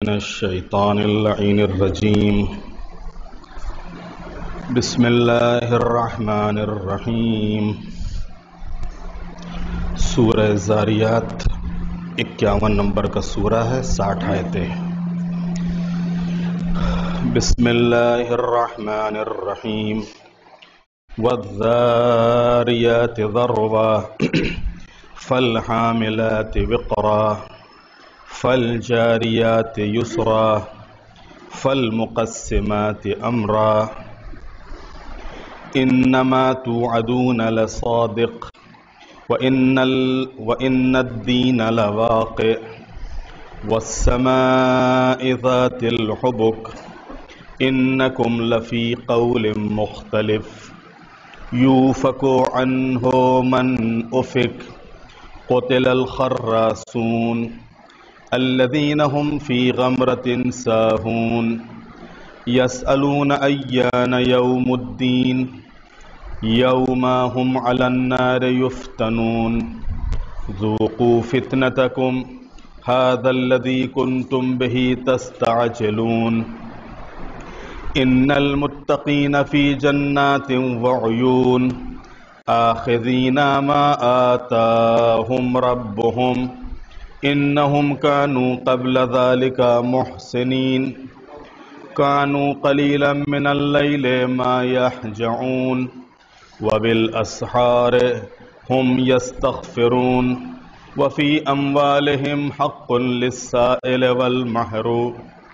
من الشیطان اللعین الرجیم بسم اللہ الرحمن الرحیم سورہ زاریات 51 نمبر کا سورہ ہے، 60 آیتیں۔ بسم اللہ الرحمن الرحیم والذاریات ذروا فالحاملات وقرا فالجاریات یسرا فالمقسمات امرا انما توعدون لصادق وإن الدين لواقع والسماء ذات الحبك إنكم لفي قول مختلف يوفك عنه من أفك قتل الخراسون الذين هم في غمرة ساهون يسألون أيان يوم الدين يوم هم على النار يفتنون ذوقوا فتنتكم هذا الذي كنتم به تستعجلون إن المتقين في جنات وعيون آخذين ما آتاهم ربهم إنهم كانوا قبل ذلك محسنين كانوا قليلا من الليل ما يهجعون وبالأسحار هم يستغفرون وفي أموالهم حق للسائل والمحروم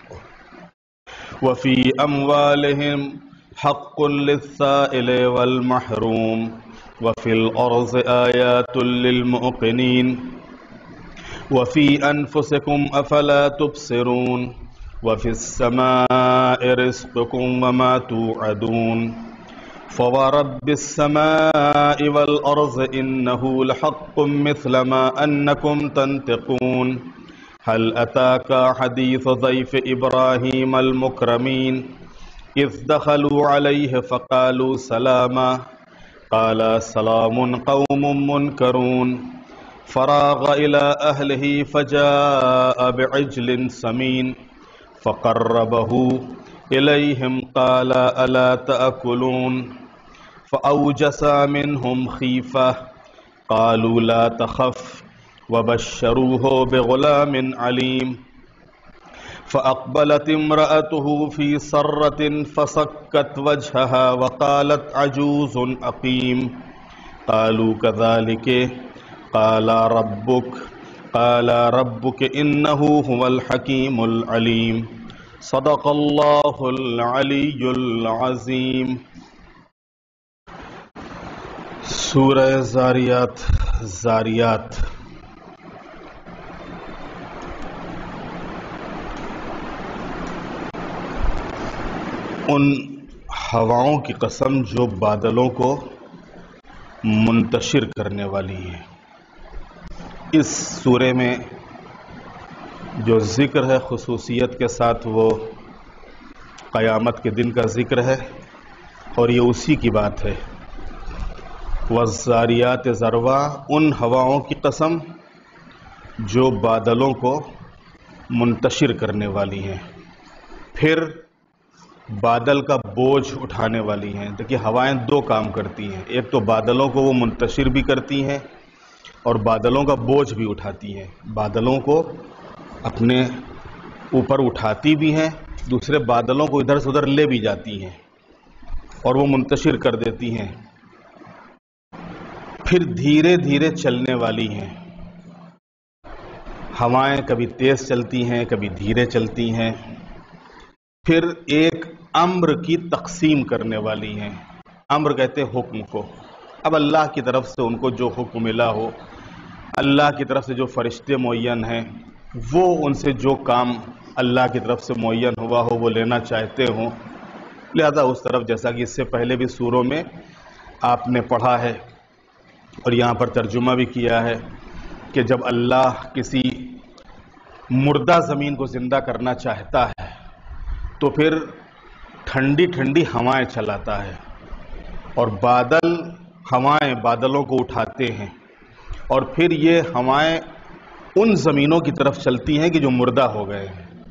وفي الأرض آيات للموقنين وفي أنفسكم أفلا تبصرون وفي السماء رزقكم وما توعدون فورب السماء والأرض إنه لحق مثل ما أنكم تنطقون هل أتاك حديث ضيف إبراهيم المكرمين إذ دخلوا عليه فقالوا سلاما قال سلام قوم منكرون فراغ إلى أهله فجاء بعجل سمين فقربه إليهم قال ألا تأكلون فأوجس منهم خيفة قالوا لا تخف وبشروه بغلام عليم فأقبلت امرأته في سرة فصكت وجهها وقالت عجوز أقيم قالوا كذلك قال ربك إنه هو الحكيم العليم صدق الله العلي العظيم۔ سورہ زاریات ان ہواؤں کی قسم جو بادلوں کو منتشر کرنے والی ہے۔ اس سورے میں جو ذکر ہے خصوصیت کے ساتھ وہ قیامت کے دن کا ذکر ہے، اور یہ اسی کی بات ہے۔ والذاریات ذروا، ان ہواؤں کی قسم جو بادلوں کو منتشر کرنے والی ہیں، پھر بادل کا بوجھ اٹھانے والی ہیں۔ دیکھیے ہوائیں دو کام کرتی ہیں، ایک تو بادلوں کو وہ منتشر بھی کرتی ہیں اور بادلوں کا بوجھ بھی اٹھاتی ہیں، بادلوں کو اپنے اوپر اٹھاتی بھی ہیں، دوسرے بادلوں کو ادھر سے ادھر لے بھی جاتی ہیں اور وہ منتشر کر دیتی ہیں۔ پھر دھیرے دھیرے چلنے والی ہیں، ہوائیں کبھی تیز چلتی ہیں کبھی دھیرے چلتی ہیں۔ پھر ایک امر کی تقسیم کرنے والی ہیں، امر کہتے ہیں حکم کو۔ اب اللہ کی طرف سے ان کو جو حکم ملا ہو، اللہ کی طرف سے جو فرشتے معین ہیں، وہ ان سے جو کام اللہ کی طرف سے معین ہوا ہو وہ لینا چاہتے ہوں، لہذا اس طرف، جیسا کہ اس سے پہلے بھی سوروں میں آپ نے پڑھا ہے اور یہاں پر ترجمہ بھی کیا ہے کہ جب اللہ کسی مردہ زمین کو زندہ کرنا چاہتا ہے تو پھر ٹھنڈی ٹھنڈی ہوائیں چلاتا ہے، اور ہوائیں بادلوں کو اٹھاتے ہیں، اور پھر یہ ہوائیں ان زمینوں کی طرف چلتی ہیں کہ جو مردہ ہو گئے ہیں،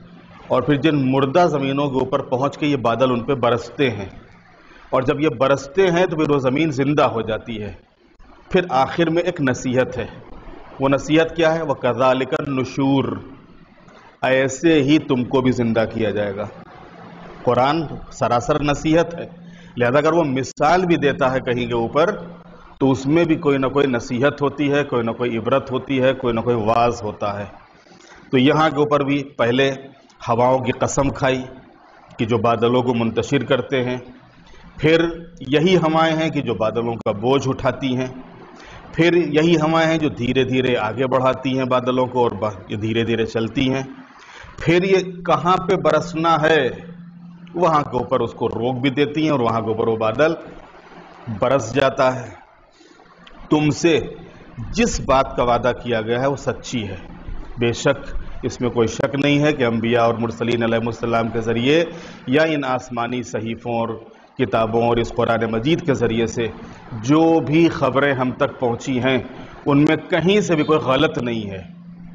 اور پھر جن مردہ زمینوں کے اوپر پہنچ کے یہ بادل ان پہ برستے ہیں، اور جب یہ برستے ہیں تو پھر وہ زمین زندہ ہو جاتی ہے۔ پھر آخر میں ایک نصیحت ہے، وہ نصیحت کیا ہے؟ وَكَذَلِكَ النُّشُورُ، ایسے ہی تم کو بھی زندہ کیا جائے گا۔ قرآن سراسر نصیحت ہے، لہذا اگر وہ مثال بھی دیتا ہے کہیں کے اوپر تو اس میں بھی کوئی نہ کوئی نصیحت ہوتی ہے، کوئی نہ کوئی عبرت ہوتی ہے، کوئی نہ کوئی واعظ ہوتا ہے۔ تو یہاں کے اوپر بھی پہلے ہواؤں کی قسم کھائی کہ جو بادلوں کو منتشر کرتے ہیں، پھر یہی ہوائیں ہیں کہ جو بادلوں کا بوجھ اٹھاتی ہیں، پھر یہی ہوائیں ہیں جو دھیرے دھیرے آگے بڑھاتی ہیں بادلوں کو اور یہ دھیرے دھیرے چلتی ہیں، پھر یہ کہاں پہ برسنا ہے وہاں کے اوپر اس کو روک بھی دیتی ہیں اور وہاں کے اوپر وہ بادل برس جاتا ہے۔ تم سے جس بات کا وعدہ کیا گیا ہے وہ سچی ہے، بے شک اس میں کوئی شک نہیں ہے کہ انبیاء اور مرسلین علیہ السلام کے ذریعے یا ان آسمانی صحیفوں اور کتابوں اور اس قرآن مجید کے ذریعے سے جو بھی خبریں ہم تک پہنچی ہیں ان میں کہیں سے بھی کوئی غلط نہیں ہے۔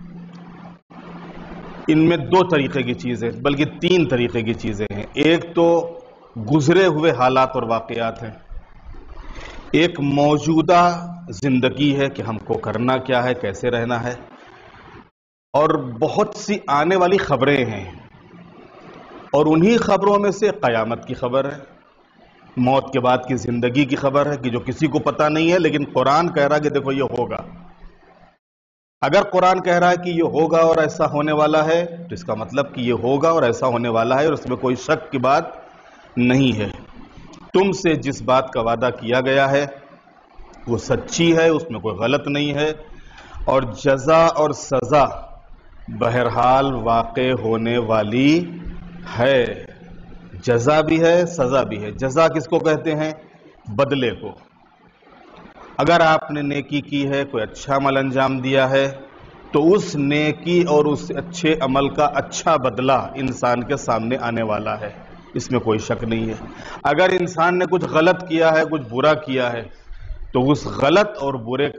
ان میں دو طریقے کی چیزیں بلکہ تین طریقے کی چیزیں ہیں، ایک تو گزرے ہوئے حالات اور واقعات ہیں، ایک موجودہ زندگی ہے کہ ہم کو کرنا کیا ہے، کیسے رہنا ہے، اور بہت سی آنے والی خبریں ہیں، اور انہی خبروں میں سے قیامت کی خبر ہے، موت کے بعد کی زندگی کی خبر ہے کہ جو کسی کو پتہ نہیں ہے لیکن قرآن کہہ رہا ہے کہ دیکھو یہ ہوگا۔ اگر قرآن کہہ رہا ہے کہ یہ ہوگا اور ایسا ہونے والا ہے تو اس کا مطلب کہ یہ ہوگا اور ایسا ہونے والا ہے اور اس میں کوئی شک کی بات نہیں ہے۔ تم سے جس بات کا وعدہ کیا گیا ہے وہ سچی ہے، اس میں کوئی غلط نہیں ہے، اور جزا اور سزا بہرحال واقع ہونے والی ہے۔ جزا بھی ہے، سزا بھی ہے۔ جزا کس کو کہتے ہیں؟ بدلے کو۔ اگر آپ نے نیکی کی ہے، کوئی اچھا عمل انجام دیا ہے تو اس نیکی اور اس اچھے عمل کا اچھا بدلہ انسان کے سامنے آنے والا ہے، اس میں کوئی شک نہیں ہے۔ اگر انسان نے کچھ غلط کیا ہے، کچھ برا کیا ہے تو اس غلط اور برے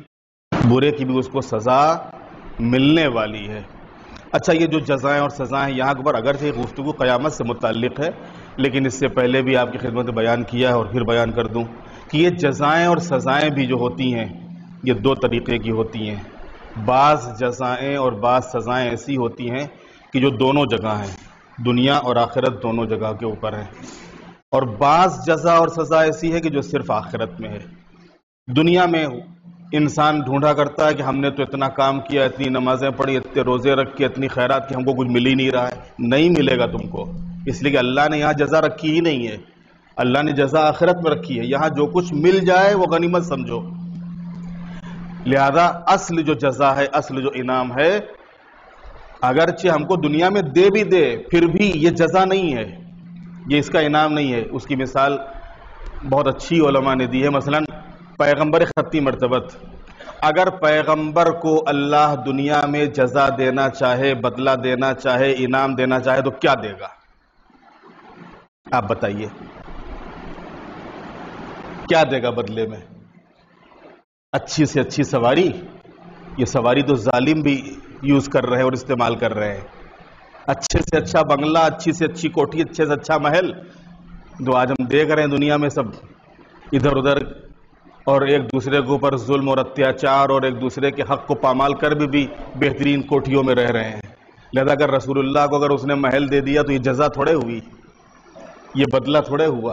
کی بھی اس کو سزا ملنے والی ہے۔ اچھا، یہ جو جزائیں اور سزائیں یہاں پر اگرچہ گفتگو قیامت سے متعلق ہے لیکن اس سے پہلے بھی آپ کی خدمت میں بیان کیا ہے اور پھر بیان کر دوں کہ یہ جزائیں اور سزائیں بھی جو ہوتی ہیں یہ دو طریقے کی ہوتی ہیں۔ بعض جزائیں اور بعض سزائیں ایسی ہوتی ہیں کہ جو دونوں جگہ ہیں، دنیا اور آخرت دونوں جگہ کے اوپر ہیں، اور بعض جزا اور سزا ایسی ہے کہ جو صرف آخرت میں ہے۔ دنیا میں انسان ڈھونڈا کرتا ہے کہ ہم نے تو اتنا کام کیا، اتنی نمازیں پڑھی، اتنے روزے رکھ کے، اتنی خیرات کی، ہم کو کچھ مل ہی نہیں رہا ہے۔ نہیں ملے گا تم کو، اس لیے کہ اللہ نے یہاں جزا رکھی ہی نہیں ہے، اللہ نے جزا آخرت میں رکھی ہے۔ یہاں جو کچھ مل جائے وہ غنیمت سمجھو۔ لہذا اصل جو جزا ہے، اصل جو انعام ہے، اگرچہ ہم کو دنیا میں دے بھی دے پھر بھی یہ جزا نہیں ہے، یہ اس کا انعام نہیں ہے۔ اس کی مثال بہت اچھی علماء نے دی ہے، مثلا پیغمبر خطی مرتبت، اگر پیغمبر کو اللہ دنیا میں جزا دینا چاہے، بدلہ دینا چاہے، انعام دینا چاہے تو کیا دے گا؟ آپ بتائیے کیا دے گا بدلے میں؟ اچھی سے اچھی سواری؟ یہ سواری تو ظالم بھی یوز کر رہے ہیں اور استعمال کر رہے ہیں۔ اچھے سے اچھا بنگلہ، اچھی سے اچھی کوٹھی، اچھے سے اچھا محل، جو آج ہم دیکھ رہے ہیں دنیا میں سب ادھر ادھر اور ایک دوسرے کے اوپر ظلم اور اتیاچار اور ایک دوسرے کے حق کو پامال کر بھی بہترین کوٹھیوں میں رہ رہے ہیں۔ لہذا اگر رسول اللہ کو اگر اس نے محل دے دیا تو یہ جزا تھوڑے ہوئی، یہ بدلہ تھوڑے ہوا۔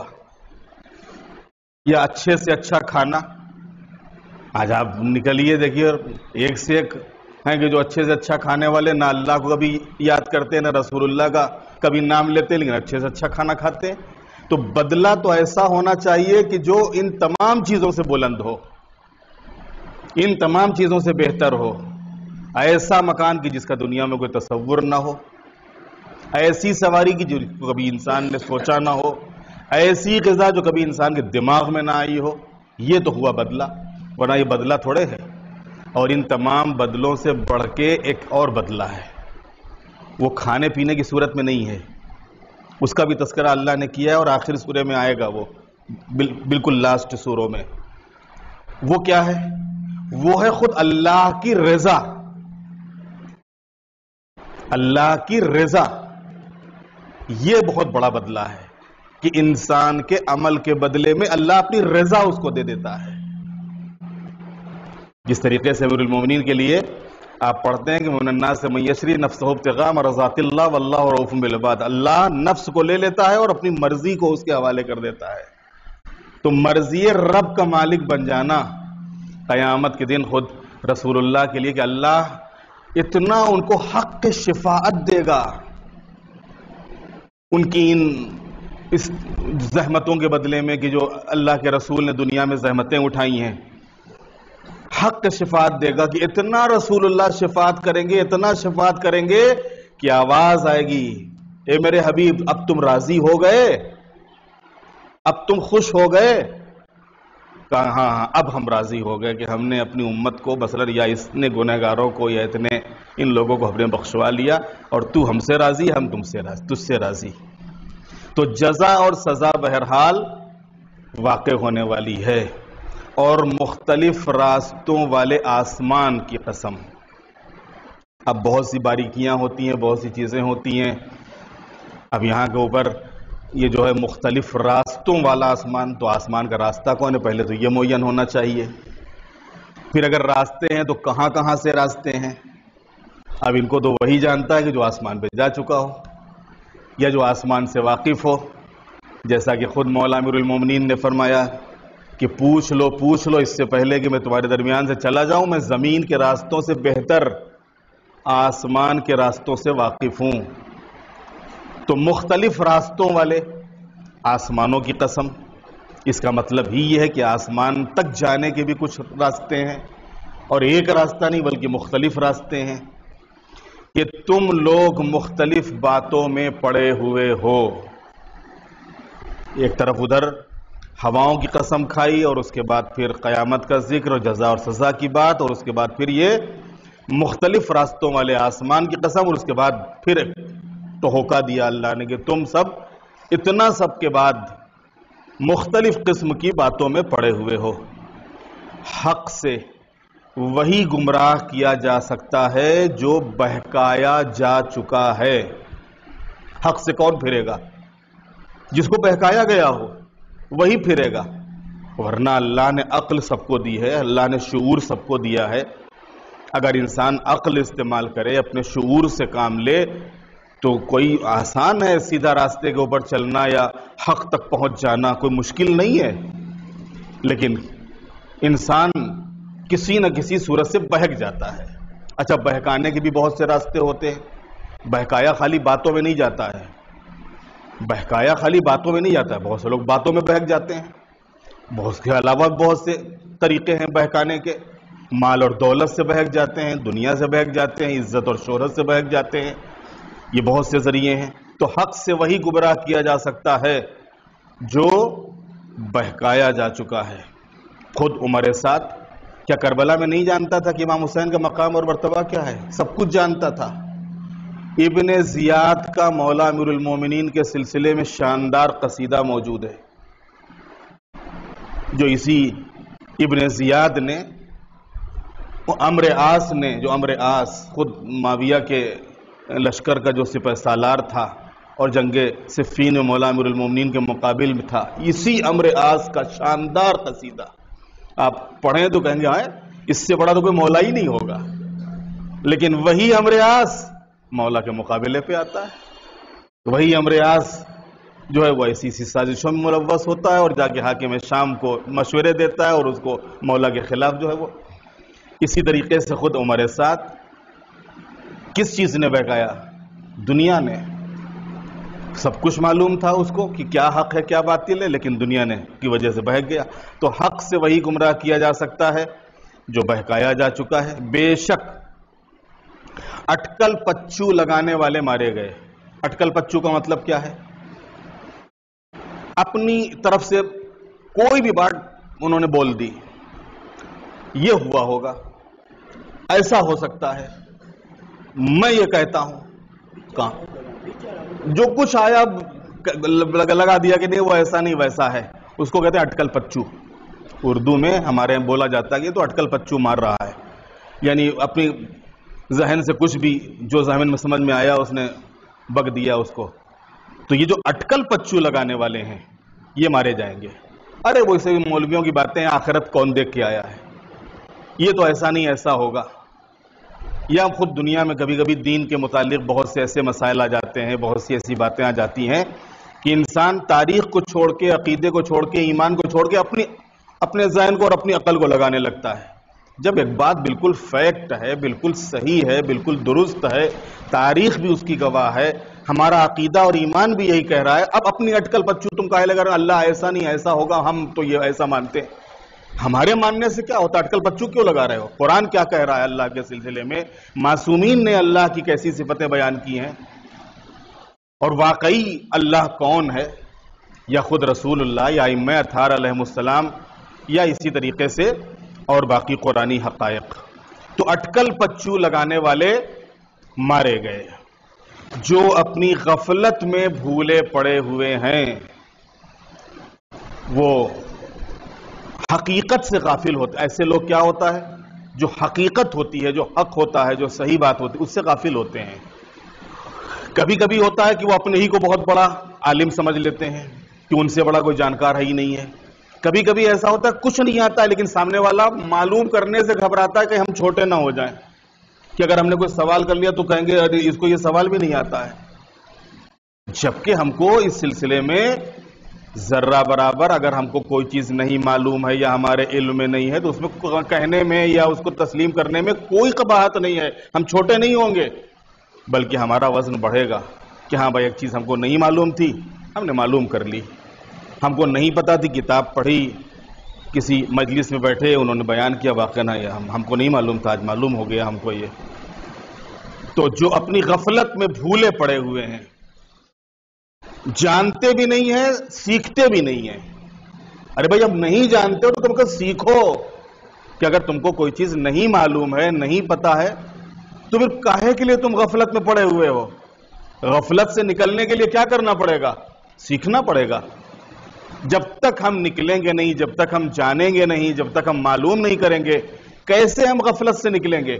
یا اچھے سے اچھا کھانا، آج آپ نکلیے دیکھیے ایک سے ایک ہیں کہ جو اچھے سے اچھا کھانے والے نہ اللہ کو کبھی یاد کرتے نہ رسول اللہ کا کبھی نام لیتے، لیکن اچھے سے اچھا کھانا کھاتے ہیں۔ تو بدلہ تو ایسا ہونا چاہیے کہ جو ان تمام چیزوں سے بلند ہو، ان تمام چیزوں سے بہتر ہو۔ ایسا مکان کی جس کا دنیا میں کوئی تصور نہ ہو، ایسی سواری کی جو کبھی انسان نے سوچا نہ ہو، ایسی غذا جو کبھی انسان کے دماغ میں نہ آئی ہو، یہ تو ہوا بدلہ، ورنہ یہ بدلہ تھوڑے ہے۔ اور ان تمام بدلوں سے بڑھ کے ایک اور بدلہ ہے، وہ کھانے پینے کی صورت میں نہیں ہے، اس کا بھی تذکرہ اللہ نے کیا ہے اور آخر سورے میں آئے گا، وہ بالکل لاسٹ سوروں میں۔ وہ کیا ہے؟ وہ ہے خود اللہ کی رضا، اللہ کی رضا۔ یہ بہت بڑا بدلہ ہے کہ انسان کے عمل کے بدلے میں اللہ اپنی رضا اس کو دے دیتا ہے. جس طریقے سے امیر المومنین کے لیے آپ پڑھتے ہیں کہ من الناس من یشری نفسہ ابتغاء مرضات اللہ واللہ رؤوف بالعباد. اللہ نفس کو لے لیتا ہے اور اپنی مرضی کو اس کے حوالے کر دیتا ہے. تو مرضی رب کا مالک بن جانا قیامت کے دن خود رسول اللہ کے لیے کہ اللہ اتنا ان کو حق کے شفاعت دے گا ان کی اس زحمتوں کے بدلے میں کہ جو اللہ کے رسول نے دنیا میں زحمتیں اٹھائی ہیں. حق کا شفاعت دے گا کہ اتنا رسول اللہ شفاعت کریں گے، اتنا شفاعت کریں گے کہ آواز آئے گی اے میرے حبیب اب تم راضی ہو گئے، اب تم خوش ہو گئے. کہا ہاں اب ہم راضی ہو گئے کہ ہم نے اپنی امت کو مثلا یا اتنے گنہگاروں کو یا اتنے ان لوگوں کو ہم نے بخشوا لیا اور تو ہم سے راضی، ہم تم سے راضی، تجھ سے راضی. تو جزا اور سزا بہرحال واقع ہونے والی ہے. اور مختلف راستوں والے آسمان کی قسم. اب بہت سی باریکیاں ہوتی ہیں، بہت سی چیزیں ہوتی ہیں. اب یہاں کے اوپر یہ جو ہے مختلف راستوں والا آسمان، تو آسمان کا راستہ کون ہے؟ پہلے تو یہ معین ہونا چاہیے. پھر اگر راستے ہیں تو کہاں کہاں سے راستے ہیں؟ اب ان کو تو وہی جانتا ہے کہ جو آسمان پہ جا چکا ہو یا جو آسمان سے واقف ہو. جیسا کہ خود مولا امیر المومنین نے فرمایا کہ پوچھ لو اس سے پہلے کہ میں تمہارے درمیان سے چلا جاؤں، میں زمین کے راستوں سے بہتر آسمان کے راستوں سے واقف ہوں. تو مختلف راستوں والے آسمانوں کی قسم. اس کا مطلب ہی یہ ہے کہ آسمان تک جانے کے بھی کچھ راستے ہیں اور ایک راستہ نہیں بلکہ مختلف راستے ہیں کہ تم لوگ مختلف باتوں میں پڑے ہوئے ہو. ایک طرف ادھر ہواؤں کی قسم کھائی اور اس کے بعد پھر قیامت کا ذکر اور جزا اور سزا کی بات، اور اس کے بعد پھر یہ مختلف راستوں والے آسمان کی قسم، اور اس کے بعد پھر ٹھوکا دیا اللہ نے کہ تم سب اتنا سب کے بعد مختلف قسم کی باتوں میں پڑے ہوئے ہو. حق سے وہی گمراہ کیا جا سکتا ہے جو بہکایا جا چکا ہے. حق سے کون پھرے گا؟ جس کو بہکایا گیا ہو وہی پھرے گا. ورنہ اللہ نے عقل سب کو دی ہے، اللہ نے شعور سب کو دیا ہے. اگر انسان عقل استعمال کرے، اپنے شعور سے کام لے، تو کوئی آسان ہے سیدھا راستے کے اوپر چلنا یا حق تک پہنچ جانا، کوئی مشکل نہیں ہے. لیکن انسان کسی نہ کسی صورت سے بہک جاتا ہے. اچھا، بہکانے کے بھی بہت سے راستے ہوتے ہیں. بہکایا خالی باتوں میں نہیں جاتا ہے. بہکایا خالی باتوں میں نہیں جاتا ہے. بہت سے لوگ باتوں میں بہک جاتے ہیں. بہت کے علاوہ بہت سے طریقے ہیں بہکانے کے. مال اور دولت سے بہک جاتے ہیں، دنیا سے بہک جاتے ہیں، عزت اور شہرت سے بہک جاتے ہیں. یہ بہت سے ذریعے ہیں. تو حق سے وہی گمراہ کیا جا سکتا ہے جو بہکایا جا چکا ہے. خود عمر سعد کیا کربلا میں نہیں جانتا تھا کہ امام حسین کا مقام اور مرتبہ کیا ہے؟ سب کچھ جانتا تھا. ابن زیاد کا مولا امیر المومنین کے سلسلے میں شاندار قصیدہ موجود ہے جو اسی ابن زیاد نے، عمرو عاص نے، جو عمرو عاص خود معاویہ کے لشکر کا جو سپہ سالار تھا اور جنگ صفین میں مولا امیر المومنین کے مقابل میں تھا، اسی عمرو عاص کا شاندار قصیدہ آپ پڑھیں تو کہیں گے ہاں اس سے بڑا تو کوئی مولا ہی نہیں ہوگا. لیکن وہی عمرو عاص مولا کے مقابلے پہ آتا ہے. وہی عمرو عاص جو ہے وہ ایسی سازشوں میں ملوث ہوتا ہے اور جا کے حاکم شام کو مشورے دیتا ہے اور اس کو مولا کے خلاف جو ہے وہ. اسی طریقے سے خود عمر سعد کس چیز نے بہکایا؟ دنیا نے. سب کچھ معلوم تھا اس کو کہ کیا حق ہے کیا باطل ہے، لیکن دنیا نے کی وجہ سے بہک گیا. تو حق سے وہی گمراہ کیا جا سکتا ہے جو بہکایا جا چکا ہے. بے شک اٹکل پچو لگانے والے مارے گئے. اٹکل پچو کا مطلب کیا ہے؟ اپنی طرف سے کوئی بھی بات انہوں نے بول دی، یہ ہوا ہوگا، ایسا ہو سکتا ہے، میں یہ کہتا ہوں. کہاں جو کچھ آیا لگا دیا کہ نہیں وہ ایسا نہیں ویسا ہے، اس کو کہتے ہیں اٹکل پچو. اردو میں ہمارے یہاں بولا جاتا ہے کہ تو اٹکل پچو مار رہا ہے، یعنی اپنی ذہن سے کچھ بھی جو ذہن میں سمجھ میں آیا اس نے بک دیا اس کو. تو یہ جو اٹکل پچو لگانے والے ہیں یہ مارے جائیں گے. ارے وہ اسے مولویوں کی باتیں ہیں، آخرت کون دیکھ کے آیا ہے، یہ تو ایسا نہیں ایسا ہوگا. یا خود دنیا میں کبھی کبھی دین کے متعلق بہت سے ایسے مسائل آ جاتے ہیں، بہت سی ایسی باتیں آ جاتی ہیں کہ انسان تاریخ کو چھوڑ کے، عقیدے کو چھوڑ کے، ایمان کو چھوڑ کے اپنے ذہن کو اور اپنی عقل کو لگانے لگتا ہے. جب ایک بات بالکل فیکٹ ہے، بالکل صحیح ہے، بالکل درست ہے، تاریخ بھی اس کی گواہ ہے، ہمارا عقیدہ اور ایمان بھی یہی کہہ رہا ہے، اب اپنی اٹکل پچو تم کہے لگا اللہ ایسا نہیں ایسا ہوگا، ہم تو یہ ایسا مانتے ہیں. ہمارے ماننے سے کیا ہوتا؟ اٹکل پچو کیوں لگا رہے ہو؟ قرآن کیا کہہ رہا ہے اللہ کے سلسلے میں؟ معصومین نے اللہ کی کیسی صفتیں بیان کی ہیں، اور واقعی اللہ کون ہے، یا خود رسول اللہ یا ائمہ اطہار علیہم السلام، یا اسی طریقے سے اور باقی قرآنی حقائق. تو اٹکل پچو لگانے والے مارے گئے. جو اپنی غفلت میں بھولے پڑے ہوئے ہیں وہ حقیقت سے غافل ہوتے. ایسے لوگ کیا ہوتا ہے؟ جو حقیقت ہوتی ہے، جو حق ہوتا ہے، جو صحیح بات ہوتی ہے، اس سے غافل ہوتے ہیں. کبھی کبھی ہوتا ہے کہ وہ اپنے ہی کو بہت بڑا عالم سمجھ لیتے ہیں کہ ان سے بڑا کوئی جانکار ہے ہی نہیں ہے. کبھی کبھی ایسا ہوتا ہے کچھ نہیں آتا ہے لیکن سامنے والا معلوم کرنے سے گھبراتا ہے کہ ہم چھوٹے نہ ہو جائیں، کہ اگر ہم نے کوئی سوال کر لیا تو کہیں گے ارے اس کو یہ سوال بھی نہیں آتا ہے. جبکہ ہم کو اس سلسلے میں ذرہ برابر اگر ہم کو کوئی چیز نہیں معلوم ہے یا ہمارے علم میں نہیں ہے تو اس میں کہنے میں یا اس کو تسلیم کرنے میں کوئی قباحت نہیں ہے. ہم چھوٹے نہیں ہوں گے بلکہ ہمارا وزن بڑھے گا کہ ہاں بھائی ایک چیز ہم کو نہیں معلوم تھی، ہم نے معلوم کر لی. ہم کو نہیں پتا تھی، کتاب پڑھی، کسی مجلس میں بیٹھے انہوں نے بیان کیا، واقعہ نہ ہم کو نہیں معلوم تھا، آج معلوم ہو گیا ہم کو یہ. تو جو اپنی غفلت میں بھولے پڑے ہوئے ہیں، جانتے بھی نہیں ہیں، سیکھتے بھی نہیں ہیں. ارے بھائی اب نہیں جانتے ہو تو تم کو سیکھو، کہ اگر تم کو کوئی چیز نہیں معلوم ہے، نہیں پتا ہے تو پھر کاہے کے لیے تم غفلت میں پڑے ہوئے ہو؟ غفلت سے نکلنے کے لیے کیا کرنا پڑے گا؟ سیکھنا پڑے گا. جب تک ہم نکلیں گے نہیں، جب تک ہم جانیں گے نہیں، جب تک ہم معلوم نہیں کریں گے، کیسے ہم غفلت سے نکلیں گے؟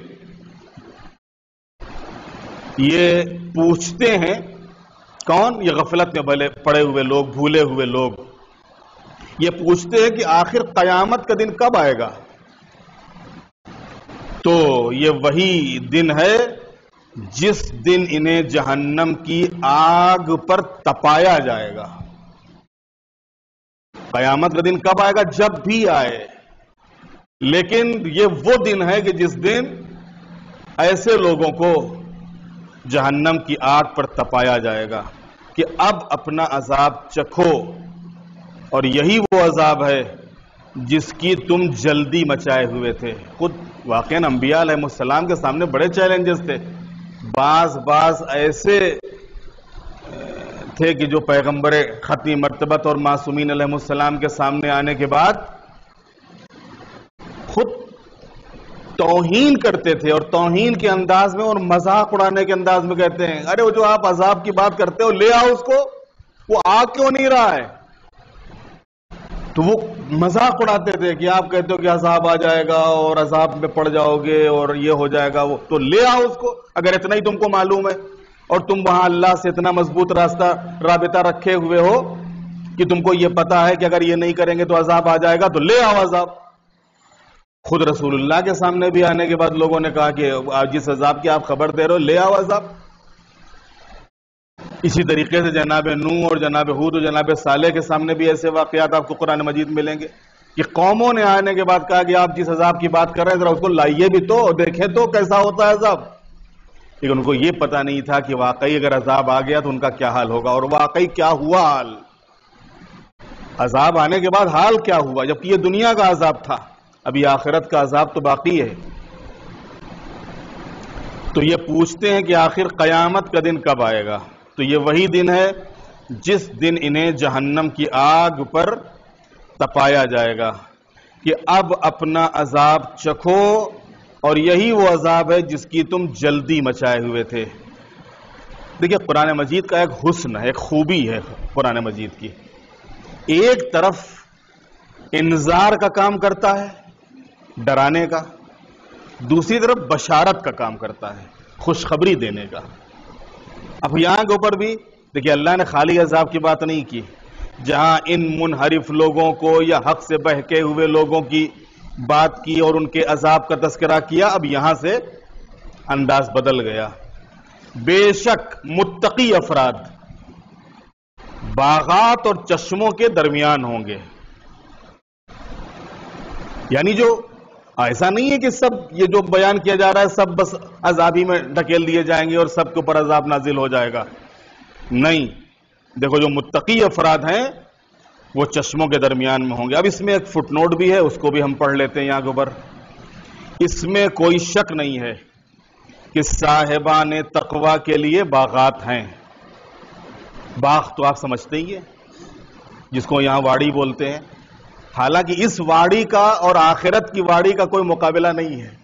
یہ پوچھتے ہیں کون؟ یہ غفلت میں پڑے ہوئے لوگ، بھولے ہوئے لوگ. یہ پوچھتے ہیں کہ آخر قیامت کا دن کب آئے گا؟ تو یہ وہی دن ہے جس دن انہیں جہنم کی آگ پر تپایا جائے گا. قیامت کا دن کب آئے گا؟ جب بھی آئے. لیکن یہ وہ دن ہے کہ جس دن ایسے لوگوں کو جہنم کی آگ پر تپایا جائے گا کہ اب اپنا عذاب چکھو. اور یہی وہ عذاب ہے جس کی تم جلدی مچائے ہوئے تھے. خود واقعاً انبیاء علیہ السلام کے سامنے بڑے چیلنجز تھے. بعض ایسے تھے کہ جو پیغمبر ختم مرتبت اور معصومین علیہ السلام کے سامنے آنے کے بعد خود توہین کرتے تھے، اور توہین کے انداز میں اور مذاق اڑانے کے انداز میں کہتے ہیں ارے وہ جو آپ عذاب کی بات کرتے ہو لے آؤ اس کو، وہ آ کیوں نہیں رہا ہے؟ تو وہ مذاق اڑاتے تھے کہ آپ کہتے ہو کہ عذاب آ جائے گا اور عذاب میں پڑ جاؤ گے اور یہ ہو جائے گا، وہ تو لے آؤ اس کو اگر اتنا ہی تم کو معلوم ہے اور تم وہاں اللہ سے اتنا مضبوط رابطہ رکھے ہوئے ہو کہ تم کو یہ پتا ہے کہ اگر یہ نہیں کریں گے تو عذاب آ جائے گا، تو لے آؤ عذاب. خود رسول اللہ کے سامنے بھی آنے کے بعد لوگوں نے کہا کہ جس عذاب کی آپ خبر دے رہے ہو لے آؤ عذاب. اسی طریقے سے جناب نوح اور جناب ہود اور جناب صالح کے سامنے بھی ایسے واقعات آپ کو قرآن مجید ملیں گے کہ قوموں نے آنے کے بعد کہا کہ آپ جس عذاب کی بات کر رہے ہیں ذرا اس کو لائیے بھی تو دیکھیں تو کیسا ہوتا ہے عذاب. لیکن ان کو یہ پتا نہیں تھا کہ واقعی اگر عذاب آ گیا تو ان کا کیا حال ہوگا، اور واقعی کیا ہوا حال. عذاب آنے کے بعد حال کیا ہوا، جبکہ یہ دنیا کا عذاب تھا، ابھی آخرت کا عذاب تو باقی ہے. تو یہ پوچھتے ہیں کہ آخر قیامت کا دن کب آئے گا؟ تو یہ وہی دن ہے جس دن انہیں جہنم کی آگ پر تپایا جائے گا کہ اب اپنا عذاب چکھو، اور یہی وہ عذاب ہے جس کی تم جلدی مچائے ہوئے تھے. دیکھیں قرآن مجید کا ایک حسن ہے، ایک خوبی ہے قرآن مجید کی. ایک طرف انذار کا کام کرتا ہے، ڈرانے کا، دوسری طرف بشارت کا کام کرتا ہے، خوشخبری دینے کا. اب یہاں کے اوپر بھی دیکھیے اللہ نے خالی عذاب کی بات نہیں کی، جہاں ان منحرف لوگوں کو یا حق سے بہکے ہوئے لوگوں کی بات کی اور ان کے عذاب کا تذکرہ کیا، اب یہاں سے انداز بدل گیا۔ بے شک متقی افراد باغات اور چشموں کے درمیان ہوں گے، یعنی جو ایسا نہیں ہے کہ سب یہ جو بیان کیا جا رہا ہے سب بس عذابی میں ڈھکیل دیے جائیں گے اور سب کے اوپر عذاب نازل ہو جائے گا، نہیں۔ دیکھو جو متقی افراد ہیں وہ چشموں کے درمیان میں ہوں گے۔ اب اس میں ایک فٹ نوٹ بھی ہے، اس کو بھی ہم پڑھ لیتے ہیں یہاں کے اوپر۔ اس میں کوئی شک نہیں ہے کہ صاحبان تقوی کے لیے باغات ہیں۔ باغ تو آپ سمجھتے ہی ہیں، جس کو یہاں واڑی بولتے ہیں، حالانکہ اس واڑی کا اور آخرت کی واڑی کا کوئی مقابلہ نہیں ہے۔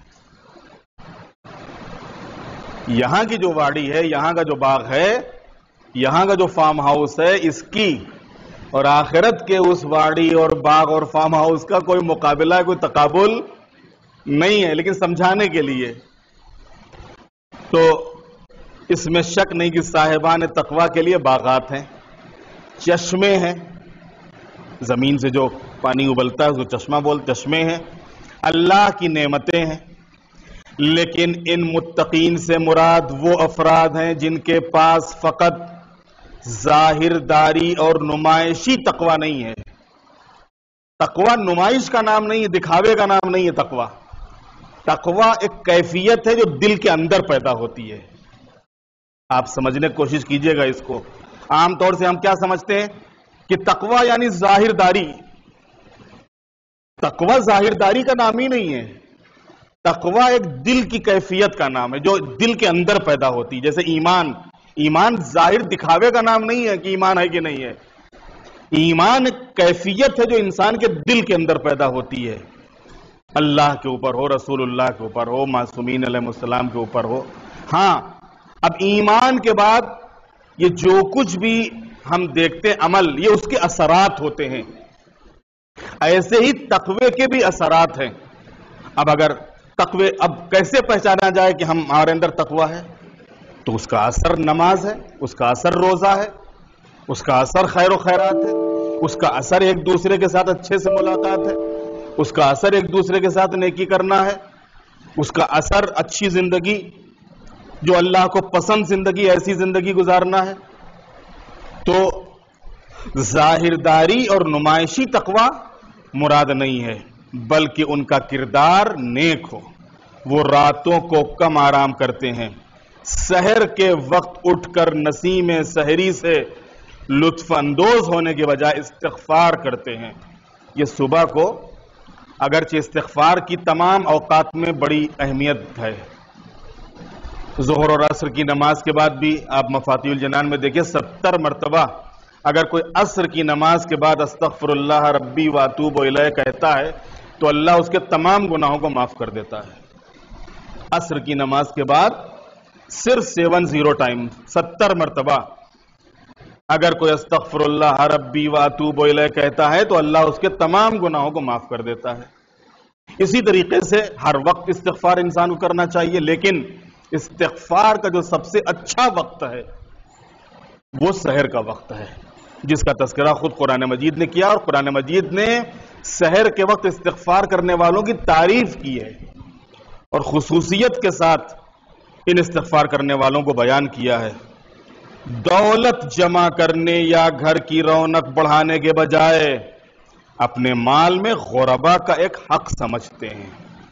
یہاں کی جو واڑی ہے، یہاں کا جو باغ ہے، یہاں کا جو فارم ہاؤس ہے، اس کی اور آخرت کے اس واڑی اور باغ اور فارم ہاؤس کا کوئی مقابلہ، کوئی تقابل نہیں ہے، لیکن سمجھانے کے لیے تو اس میں شک نہیں کہ صاحبان تقوی کے لیے باغات ہیں، چشمے ہیں، زمین سے جو پانی ابلتا ہے اس کو چشمہ بولتے، چشمے ہیں، اللہ کی نعمتیں ہیں۔ لیکن ان متقین سے مراد وہ افراد ہیں جن کے پاس فقط ظاہر داری اور نمائشی تقوی نہیں ہے۔ تقوی نمائش کا نام نہیں ہے، دکھاوے کا نام نہیں ہے۔ تقوی ایک کیفیت ہے جو دل کے اندر پیدا ہوتی ہے۔ آپ سمجھنے کی کوشش کیجئے گا اس کو۔ عام طور سے ہم کیا سمجھتے ہیں کہ تقوی یعنی ظاہر داری۔ تقوی ظاہر داری کا نام ہی نہیں ہے، تقوی ایک دل کی کیفیت کا نام ہے جو دل کے اندر پیدا ہوتی ہے۔ جیسے ایمان ظاہر دکھاوے کا نام نہیں ہے کہ ایمان ہے کہ نہیں ہے، ایمان ایک کیفیت ہے جو انسان کے دل کے اندر پیدا ہوتی ہے، اللہ کے اوپر ہو، رسول اللہ کے اوپر ہو، معصومین علیہ السلام کے اوپر ہو۔ ہاں، اب ایمان کے بعد یہ جو کچھ بھی ہم دیکھتے عمل، یہ اس کے اثرات ہوتے ہیں۔ ایسے ہی تقوی کے بھی اثرات ہیں۔ اب کیسے پہچانا جائے کہ ہمارے اندر تقوی ہے؟ تو اس کا اثر نماز ہے، اس کا اثر روزہ ہے، اس کا اثر خیر و خیرات ہے، اس کا اثر ایک دوسرے کے ساتھ اچھے سے ملاقات ہے، اس کا اثر ایک دوسرے کے ساتھ نیکی کرنا ہے، اس کا اثر اچھی زندگی، جو اللہ کو پسند زندگی، ایسی زندگی گزارنا ہے۔ تو ظاہر داری اور نمائشی تقوی مراد نہیں ہے، بلکہ ان کا کردار نیک ہو۔ وہ راتوں کو کم آرام کرتے ہیں، سحر کے وقت اٹھ کر نسیم سحری سے لطف اندوز ہونے کے بجائے استغفار کرتے ہیں۔ یہ صبح کو اگرچہ استغفار کی تمام اوقات میں بڑی اہمیت ہے، ظہر اور عصر کی نماز کے بعد بھی آپ مفاتیح الجنان میں دیکھیں 70 مرتبہ اگر کوئی عصر کی نماز کے بعد استغفر اللہ ربی واتوب الیہ کہتا ہے تو اللہ اس کے تمام گناہوں کو معاف کر دیتا ہے۔ عصر کی نماز کے بعد صرف 70 ٹائم 70 مرتبہ اگر کوئی استغفر اللہ ربی واتوب الیہ کہتا ہے تو اللہ اس کے تمام گناہوں کو معاف کر دیتا ہے۔ اسی طریقے سے ہر وقت استغفار انسان کو کرنا چاہیے، لیکن استغفار کا جو سب سے اچھا وقت ہے وہ سحر کا وقت ہے، جس کا تذکرہ خود قرآن مجید نے کیا، اور قرآن مجید نے سحر کے وقت استغفار کرنے والوں کی تعریف کی ہے اور خصوصیت کے ساتھ ان استغفار کرنے والوں کو بیان کیا ہے۔ دولت جمع کرنے یا گھر کی رونق بڑھانے کے بجائے اپنے مال میں غربا کا ایک حق سمجھتے ہیں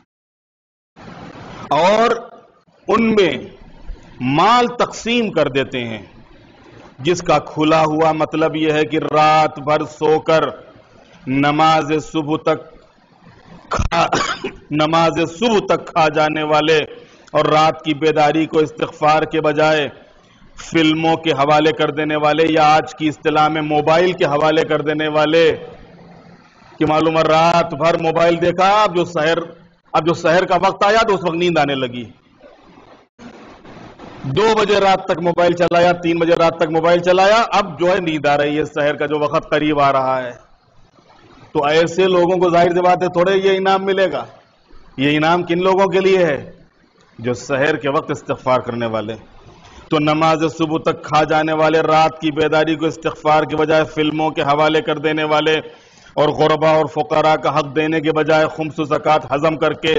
اور ان میں مال تقسیم کر دیتے ہیں، جس کا کھلا ہوا مطلب یہ ہے کہ رات بھر سو کر نماز صبح تک کھا جانے والے اور رات کی بیداری کو استغفار کے بجائے فلموں کے حوالے کر دینے والے، یا آج کی اصطلاح میں موبائل کے حوالے کر دینے والے، کہ معلوم ہے رات بھر موبائل دیکھا، اب جو سحر کا وقت آیا تو اس وقت نیند آنے لگی، 2 بجے رات تک موبائل چلایا، 3 بجے رات تک موبائل چلایا، اب جو ہے نیند آ رہی ہے، سحر کا جو وقت قریب آ رہا ہے۔ تو ایسے لوگوں کو ظاہر سی بات ہے تھوڑے یہ انعام ملے گا۔ یہ انعام کن لوگوں کے لیے ہے؟ جو سحر کے وقت استغفار کرنے والے۔ تو نماز صبح تک کھا جانے والے، رات کی بیداری کو استغفار کے بجائے فلموں کے حوالے کر دینے والے، اور غربا اور فقراء کا حق دینے کے بجائے خمس و زکوٰۃ ہضم کر کے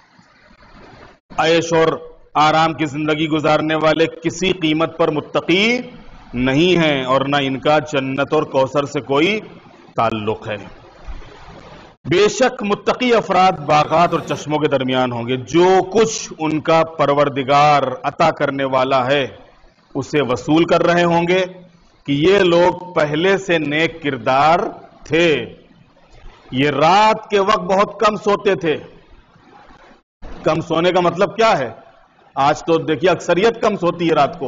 عیش اور آرام کی زندگی گزارنے والے کسی قیمت پر متقی نہیں ہیں، اور نہ ان کا جنت اور کوثر سے کوئی تعلق ہے۔ بے شک متقی افراد باغات اور چشموں کے درمیان ہوں گے، جو کچھ ان کا پروردگار عطا کرنے والا ہے اسے وصول کر رہے ہوں گے کہ یہ لوگ پہلے سے نیک کردار تھے۔ یہ رات کے وقت بہت کم سوتے تھے۔ کم سونے کا مطلب کیا ہے؟ آج تو دیکھیے اکثریت کم سوتی ہے رات کو،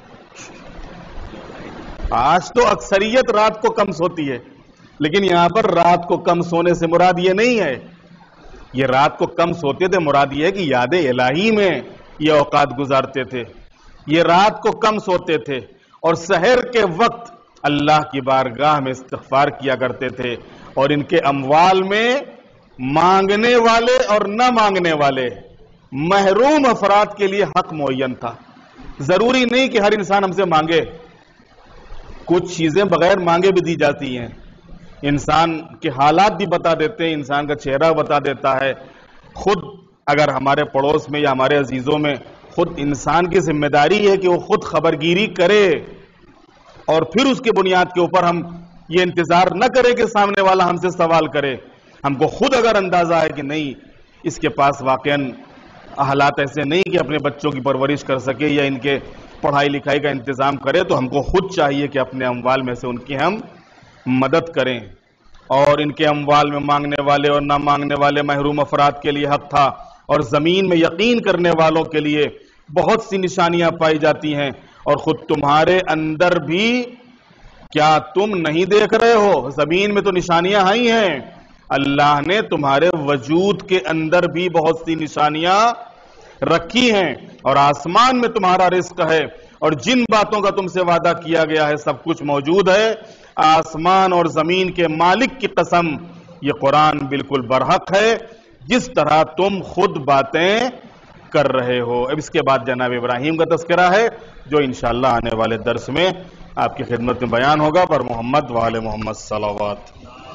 آج تو اکثریت رات کو کم سوتی ہے، لیکن یہاں پر رات کو کم سونے سے مراد یہ نہیں ہے۔ یہ رات کو کم سوتے تھے، مراد یہ ہے کہ یاد الہی میں یہ اوقات گزارتے تھے۔ یہ رات کو کم سوتے تھے اور سحر کے وقت اللہ کی بارگاہ میں استغفار کیا کرتے تھے، اور ان کے اموال میں مانگنے والے اور نہ مانگنے والے محروم افراد کے لیے حق معین تھا۔ ضروری نہیں کہ ہر انسان ہم سے مانگے، کچھ چیزیں بغیر مانگے بھی دی جاتی ہیں۔ انسان کے حالات بھی بتا دیتے ہیں، انسان کا چہرہ بتا دیتا ہے۔ خود اگر ہمارے پڑوس میں یا ہمارے عزیزوں میں خود انسان کی ذمہ داری ہے کہ وہ خود خبرگیری کرے، اور پھر اس کے بنیاد کے اوپر ہم یہ انتظار نہ کرے کہ سامنے والا ہم سے سوال کرے۔ ہم کو خود اگر اندازہ ہے کہ نہیں اس کے پاس واقعاً حالات ایسے نہیں کہ اپنے بچوں کی پرورش کر سکے یا ان کے پڑھائی لکھائی کا انتظام کرے، تو ہم کو خود چاہیے کہ اپنے اموال میں سے ان کی ہم مدد کریں۔ اور ان کے اموال میں مانگنے والے اور نہ مانگنے والے محروم افراد کے لیے حق تھا، اور زمین میں یقین کرنے والوں کے لیے بہت سی نشانیاں پائی جاتی ہیں، اور خود تمہارے اندر بھی کیا تم نہیں دیکھ رہے ہو؟ زمین میں تو نشانیاں ہی ہیں، اللہ نے تمہارے وجود کے اندر بھی بہت سی نشانیاں رکھی ہیں، اور آسمان میں تمہارا رزق ہے، اور جن باتوں کا تم سے وعدہ کیا گیا ہے سب کچھ موجود ہے۔ آسمان اور زمین کے مالک کی قسم، یہ قرآن بالکل برحق ہے جس طرح تم خود باتیں کر رہے ہو۔ اب اس کے بعد جناب ابراہیم کا تذکرہ ہے جو انشاءاللہ آنے والے درس میں آپ کی خدمت میں بیان ہوگا۔ پر محمد وآل محمد صلوات۔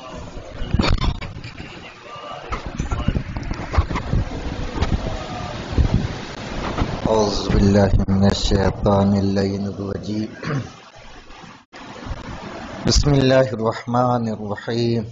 اعوذ باللہ من الشیطان اللعین الرجیم، بسم اللہ الرحمن الرحیم،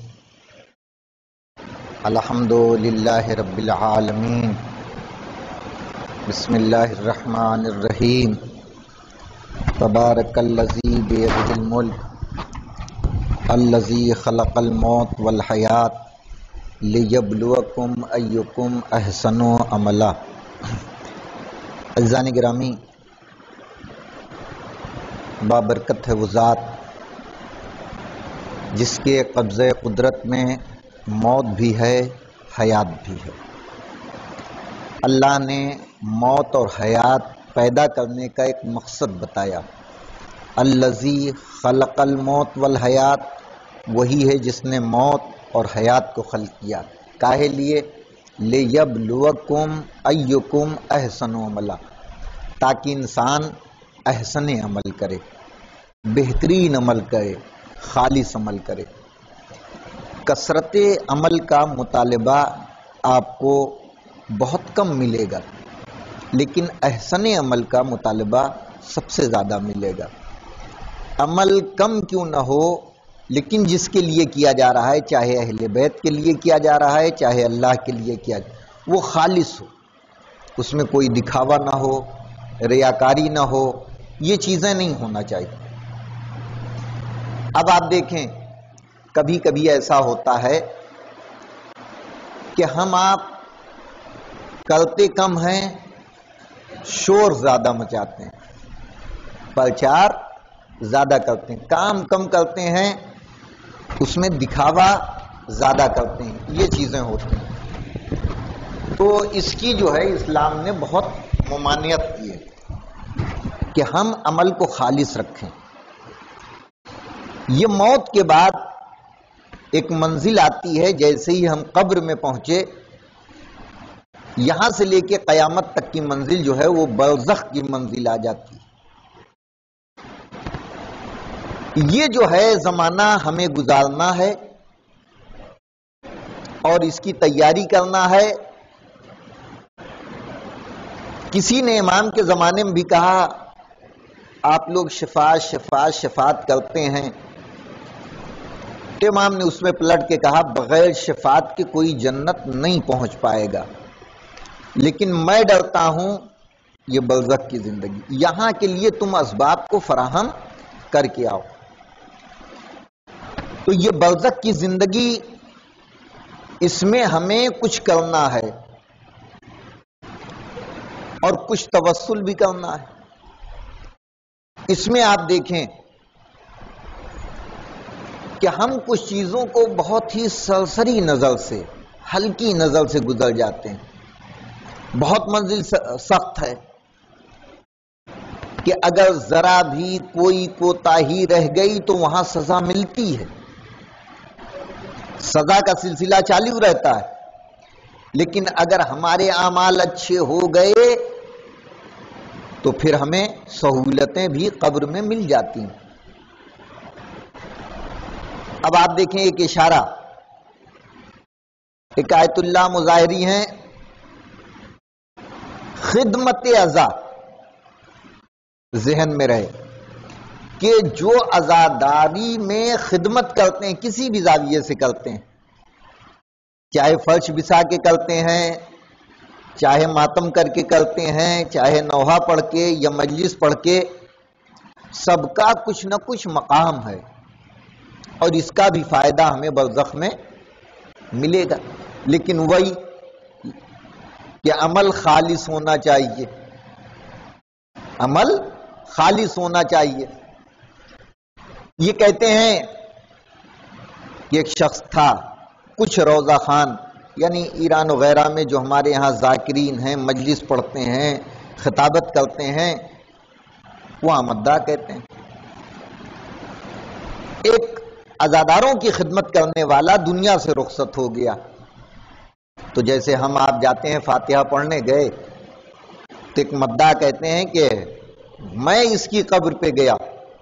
الحمد للہ رب العالمین، بسم اللہ الرحمن الرحیم، تبارک الذی بیدہ الملک الذی خلق الموت والحیات لیبلوکم ایکم احسن عملا۔ عزیزان گرامی، بابرکت ہے وہ ذات جس کے قبضہ قدرت میں موت بھی ہے، حیات بھی ہے۔ اللہ نے موت اور حیات پیدا کرنے کا ایک مقصد بتایا۔ الذی خلق الموت والحیات، وہی ہے جس نے موت اور حیات کو خلق کیا۔ کاہے لیے؟ لیبلوکم ایکم احسن عملا، تاکہ انسان احسن عمل کرے، بہترین عمل کرے، خالص عمل کرے۔ کثرت عمل کا مطالبہ آپ کو بہت کم ملے گا، لیکن احسن عمل کا مطالبہ سب سے زیادہ ملے گا۔ عمل کم کیوں نہ ہو، لیکن جس کے لیے کیا جا رہا ہے، چاہے اہل بیت کے لیے کیا جا رہا ہے، چاہے اللہ کے لیے کیا جا رہا ہے، وہ خالص ہو، اس میں کوئی دکھاوا نہ ہو، ریاکاری نہ ہو، یہ چیزیں نہیں ہونا چاہیے۔ اب آپ دیکھیں، کبھی کبھی ایسا ہوتا ہے کہ ہم آپ کرتے کم ہیں، شور زیادہ مچاتے ہیں، پرچار زیادہ کرتے ہیں، کام کم کرتے ہیں، اس میں دکھاوا زیادہ کرتے ہیں، یہ چیزیں ہوتی ہیں۔ تو اس کی جو ہے اسلام نے بہت ممانعت کی ہے کہ ہم عمل کو خالص رکھیں۔ یہ موت کے بعد ایک منزل آتی ہے، جیسے ہی ہم قبر میں پہنچے، یہاں سے لے کے قیامت تک کی منزل جو ہے وہ برزخ کی منزل آ جاتی ہے۔ یہ جو ہے زمانہ ہمیں گزارنا ہے اور اس کی تیاری کرنا ہے. کسی نے امام کے زمانے میں بھی کہا آپ لوگ شفاعت شفاعت شفاعت کرتے ہیں، تو امام نے اس میں پلٹ کے کہا بغیر شفاعت کے کوئی جنت نہیں پہنچ پائے گا، لیکن میں ڈرتا ہوں یہ برزخ کی زندگی، یہاں کے لیے تم اسباب کو فراہم کر کے آؤ. تو یہ برزخ کی زندگی، اس میں ہمیں کچھ کرنا ہے اور کچھ توسل بھی کرنا ہے. اس میں آپ دیکھیں کہ ہم کچھ چیزوں کو بہت ہی سرسری نظر سے، ہلکی نظر سے گزر جاتے ہیں. بہت منزل سخت ہے کہ اگر ذرا بھی کوئی کوتاہی رہ گئی تو وہاں سزا ملتی ہے، سزا کا سلسلہ چالو رہتا ہے. لیکن اگر ہمارے اعمال اچھے ہو گئے تو پھر ہمیں سہولتیں بھی قبر میں مل جاتی ہیں. اب آپ دیکھیں ایک اشارہ، ایک آیت اللہ مظاہری ہیں، خدمت عزا ذہن میں رہے کہ جو عزاداری میں خدمت کرتے ہیں کسی بھی زاویے سے کرتے ہیں، چاہے فرش بچھا کے کرتے ہیں، چاہے ماتم کر کے کرتے ہیں، چاہے نوحہ پڑھ کے یا مجلس پڑھ کے، سب کا کچھ نہ کچھ مقام ہے اور اس کا بھی فائدہ ہمیں برزخ میں ملے گا. لیکن وہی کہ عمل خالص ہونا چاہیے، عمل خالص ہونا چاہیے. یہ کہتے ہیں کہ ایک شخص تھا، کچھ روزہ خان یعنی ایران وغیرہ میں جو ہمارے ہاں ذاکرین ہیں، مجلس پڑھتے ہیں، خطابت کرتے ہیں، وہ آمدہ کہتے ہیں. ایک عزاداروں کی خدمت کرنے والا دنیا سے رخصت ہو گیا. تو جیسے ہم آپ جاتے ہیں فاتحہ پڑھنے گئے تو ایک مدعا کہتے ہیں کہ میں اس کی قبر پہ گیا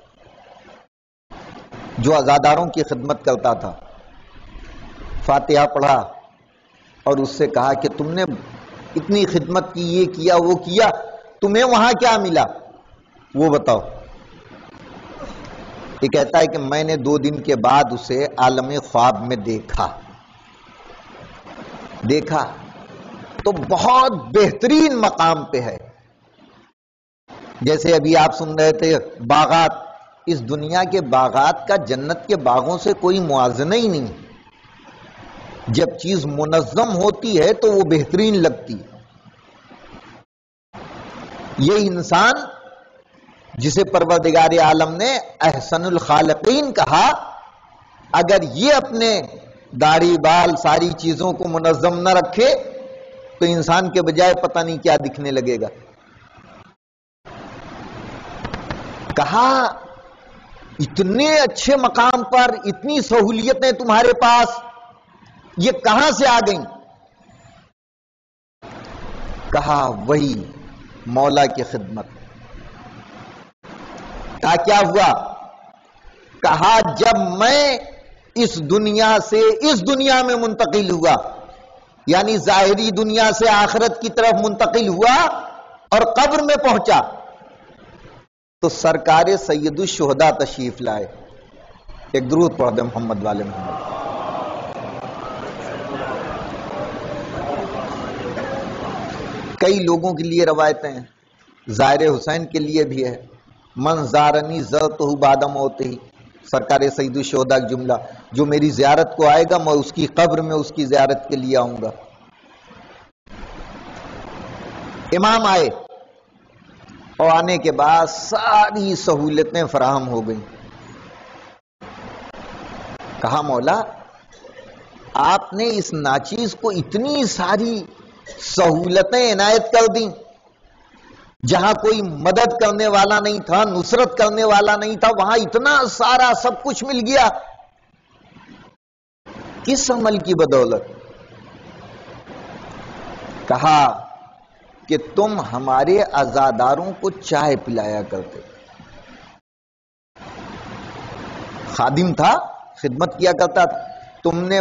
جو عزاداروں کی خدمت کرتا تھا، فاتحہ پڑھا اور اس سے کہا کہ تم نے اتنی خدمت کی، یہ کیا وہ کیا، تمہیں وہاں کیا ملا وہ بتاؤ. یہ کہتا ہے کہ میں نے 2 دن کے بعد اسے عالم خواب میں دیکھا تو بہت بہترین مقام پہ ہے. جیسے ابھی آپ سن رہے تھے باغات، اس دنیا کے باغات کا جنت کے باغوں سے کوئی موازنہ ہی نہیں. جب چیز منظم ہوتی ہے تو وہ بہترین لگتی. یہ انسان جسے پروردگار عالم نے احسن الخالقین کہا، اگر یہ اپنے داڑھی بال ساری چیزوں کو منظم نہ رکھے تو انسان کے بجائے پتہ نہیں کیا دکھنے لگے گا. کہا اتنے اچھے مقام پر اتنی سہولیتیں تمہارے پاس، یہ کہاں سے آ گئیں؟ کہا وہی مولا کی خدمت. کہا کیا ہوا؟ کہا جب میں اس دنیا سے اس دنیا میں منتقل ہوا، یعنی ظاہری دنیا سے آخرت کی طرف منتقل ہوا اور قبر میں پہنچا تو سرکار سید الشہداء تشریف لائے. ایک درود پڑھ دیں محمد والے محمد. کئی لوگوں کے لیے روایتیں ہیں، زائر حسین کے لیے بھی ہے، من زارنی زرتہ بعد موتہ، سرکار سید الشہداء کا جملہ، جو میری زیارت کو آئے گا میں اس کی قبر میں اس کی زیارت کے لیے آؤں گا. امام آئے اور آنے کے بعد ساری سہولتیں فراہم ہو گئیں. کہا مولا آپ نے اس ناچیز کو اتنی ساری سہولتیں عنایت کر دیں، جہاں کوئی مدد کرنے والا نہیں تھا، نصرت کرنے والا نہیں تھا، وہاں اتنا سارا سب کچھ مل گیا. کس عمل کی بدولت؟ کہا کہ تم ہمارے عزاداروں کو چائے پلایا کرتے. خادم تھا، خدمت کیا کرتا تھا. تم نے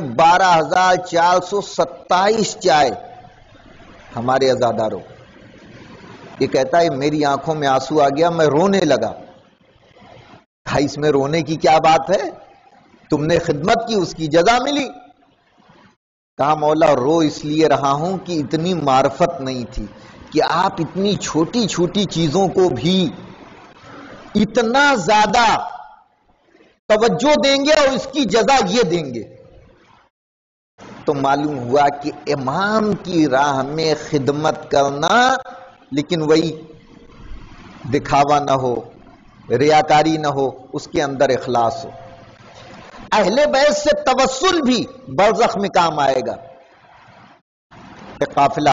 12,427 چائے ہمارے عزاداروں. یہ کہتا ہے میری آنکھوں میں آنسو آ گیا، میں رونے لگا. اس میں رونے کی کیا بات ہے؟ تم نے خدمت کی، اس کی جزا ملی. کہا مولا رو اس لیے رہا ہوں کہ اتنی معرفت نہیں تھی کہ آپ اتنی چھوٹی چھوٹی چیزوں کو بھی اتنا زیادہ توجہ دیں گے اور اس کی جزا یہ دیں گے. تو معلوم ہوا کہ امام کی راہ میں خدمت کرنا، لیکن وہی دکھاوا نہ ہو، ریاکاری نہ ہو، اس کے اندر اخلاص ہو. اہل بیت سے توسل بھی برزخ میں کام آئے گا. ایک قافلہ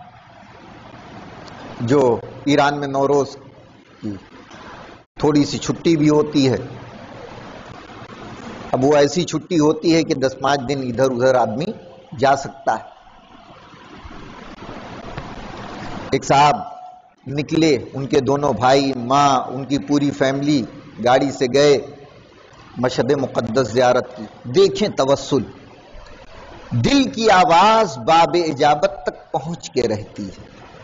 جو ایران میں نوروز کی تھوڑی سی چھٹی بھی ہوتی ہے، اب وہ ایسی چھٹی ہوتی ہے کہ 10-5 دن ادھر ادھر آدمی جا سکتا ہے. ایک صاحب نکلے، ان کے دونوں بھائی، ماں، ان کی پوری فیملی گاڑی سے گئے مشہد مقدس زیارت کی. دیکھیں توسل، دل کی آواز باب اجابت تک پہنچ کے رہتی ہے.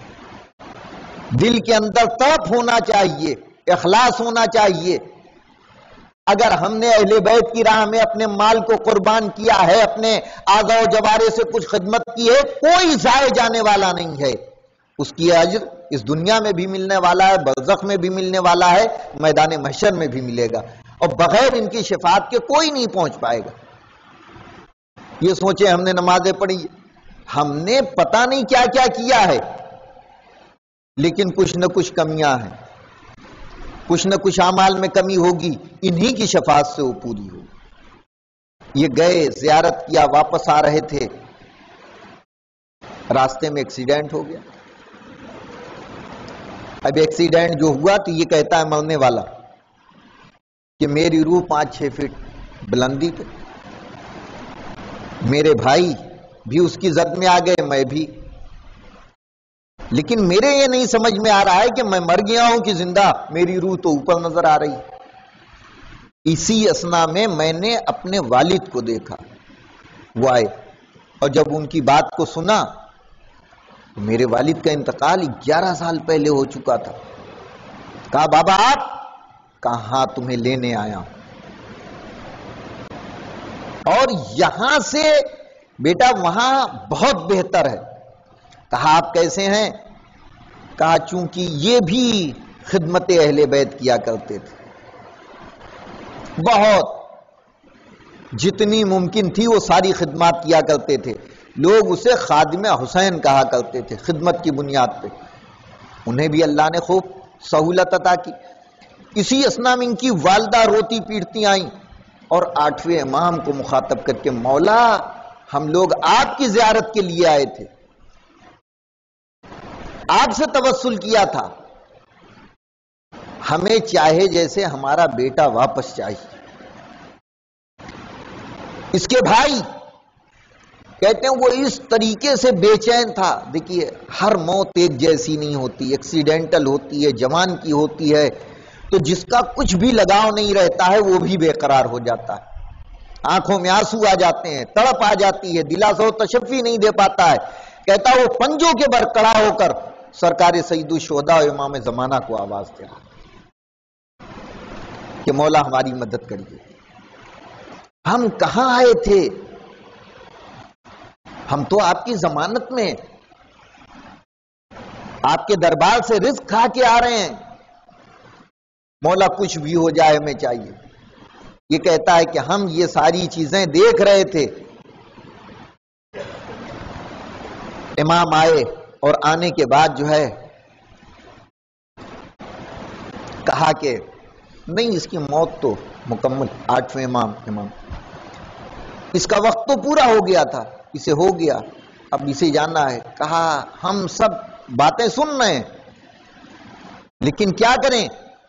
دل کے اندر تڑپ ہونا چاہیے، اخلاص ہونا چاہیے. اگر ہم نے اہل بیت کی راہ میں اپنے مال کو قربان کیا ہے، اپنے اعضاء و جوارے سے کچھ خدمت کی ہے، کوئی ضائع جانے والا نہیں ہے. اس کی اجر اس دنیا میں بھی ملنے والا ہے، برزخ میں بھی ملنے والا ہے، میدان محشر میں بھی ملے گا. اور بغیر ان کی شفاعت کے کوئی نہیں پہنچ پائے گا. یہ سوچیں ہم نے نمازیں پڑھی، ہم نے پتہ نہیں کیا کیا کیا ہے، لیکن کچھ نہ کچھ کمیاں ہیں، کچھ نہ کچھ اعمال میں کمی ہوگی، انہی کی شفاعت سے وہ پوری ہوگی. یہ گئے، زیارت کیا، واپس آ رہے تھے، راستے میں ایکسیڈنٹ ہو گیا. اب ایکسیڈنٹ جو ہوا تو یہ کہتا ہے مرنے والا کہ میری روح 5-6 فٹ بلندی پہ، میرے بھائی بھی اس کی زد میں آ گئے، میں بھی، لیکن میرے یہ نہیں سمجھ میں آ رہا ہے کہ میں مر گیا ہوں کہ زندہ، میری روح تو اوپر نظر آ رہی. اسی اثنا میں میں نے اپنے والد کو دیکھا، وہ آئے، اور جب ان کی بات کو سنا، میرے والد کا انتقال 11 سال پہلے ہو چکا تھا. کہا بابا آپ کہاں، تمہیں لینے آیا ہوں. اور یہاں سے بیٹا وہاں بہت بہتر ہے. کہا آپ کیسے ہیں؟ کہا چونکہ یہ بھی خدمت اہل بیت کیا کرتے تھے، بہت جتنی ممکن تھی وہ ساری خدمات کیا کرتے تھے. لوگ اسے خادم حسین کہا کرتے تھے، خدمت کی بنیاد پہ. انہیں بھی اللہ نے خوب سہولت عطا کی. اسی اثنا میں ان کی والدہ روتی پیٹتی آئیں اور 8ویں امام کو مخاطب کر کے مولا ہم لوگ آپ کی زیارت کے لیے آئے تھے، آپ سے توسل کیا تھا، ہمیں چاہے جیسے ہمارا بیٹا واپس چاہیے. اس کے بھائی کہتے ہیں وہ اس طریقے سے بے چین تھا. دیکھیے ہر موت ایک جیسی نہیں ہوتی، ایکسیڈنٹل ہوتی ہے، جوان کی ہوتی ہے، تو جس کا کچھ بھی لگاؤ نہیں رہتا ہے وہ بھی بے قرار ہو جاتا ہے، آنکھوں میں آنسو آ جاتے ہیں، تڑپ آ جاتی ہے، دلاسا و تشفی نہیں دے پاتا ہے. کہتا وہ پنجوں کے بر کڑا ہو کر سرکار سید الشہداء و امام زمانہ کو آواز دے رہا کہ مولا ہماری مدد کریے. ہم کہاں آئے تھے، ہم تو آپ کی ضمانت میں آپ کے دربار سے رزق کھا کے آ رہے ہیں، مولا کچھ بھی ہو جائے ہمیں چاہیے. یہ کہتا ہے کہ ہم یہ ساری چیزیں دیکھ رہے تھے. امام آئے اور آنے کے بعد جو ہے کہا کہ نہیں اس کی موت تو مکمل، 8ویں امام اس کا وقت تو پورا ہو گیا تھا، اسے ہو گیا، اب اسے جانا ہے. کہا ہم سب باتیں سن رہے ہیں لیکن کیا کریں،